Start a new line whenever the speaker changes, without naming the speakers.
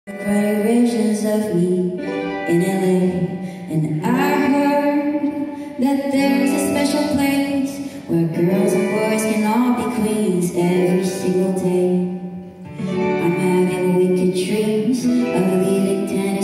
Bright visions of me in LA, and I heard that there's a special place where girls and boys can all be queens every single day. I'm having wicked dreams of leaving 10